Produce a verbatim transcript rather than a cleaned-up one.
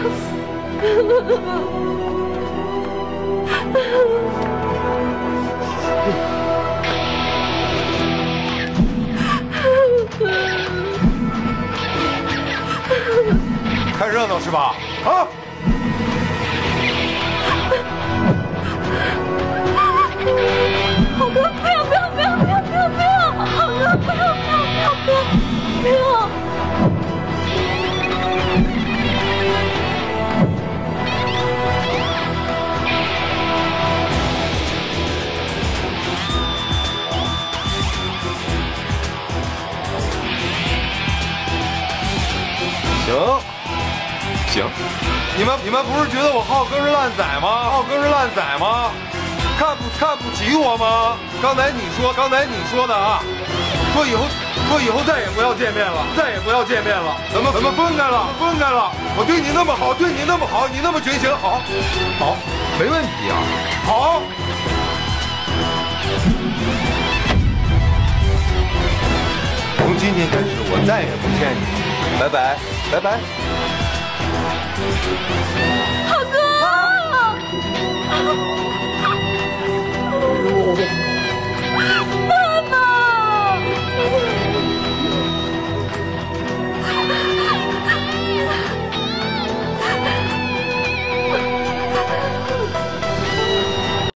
看热闹是吧？啊！ 浩哥，不要不要不要不要不要不要！浩哥，不要不要不要不要不要！ 行，行，你们你们不是觉得我浩哥是烂仔吗？浩哥是烂仔吗？看不看不起我吗？刚才你说，刚才你说的啊，说以后说以后再也不要见面了，再也不要见面了，咱们咱们分开了，分开了。我对你那么好，对你那么好，你那么绝情，好，好，没问题啊，好。从今天开始，我再也不见你。拜拜，拜拜。 浩哥！